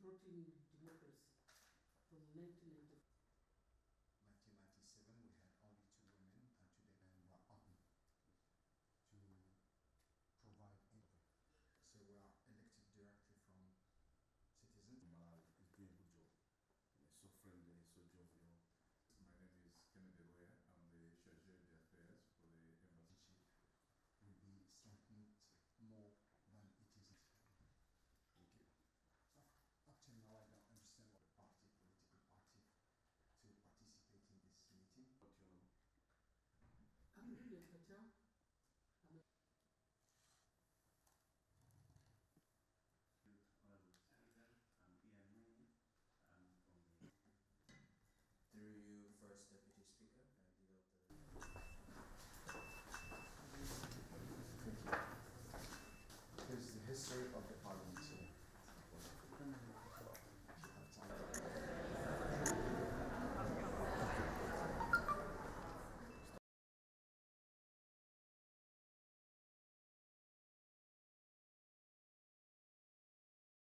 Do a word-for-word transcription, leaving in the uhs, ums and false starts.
brought in democracy from nineteen ninety-four. nineteen ninety-seven we had only two women, and today we are on to provide input. So we are elected directly from citizens. Malawi is doing a good job. It's so friendly, so jovial. My name is Kennedy Roya. I'm the Chargé d'Affaires for the embassy. Will be strengthened more than it is. Thank you. Up till now, I don't understand what party, political party, to participate in this meeting. What you know? I'm Julia Patel.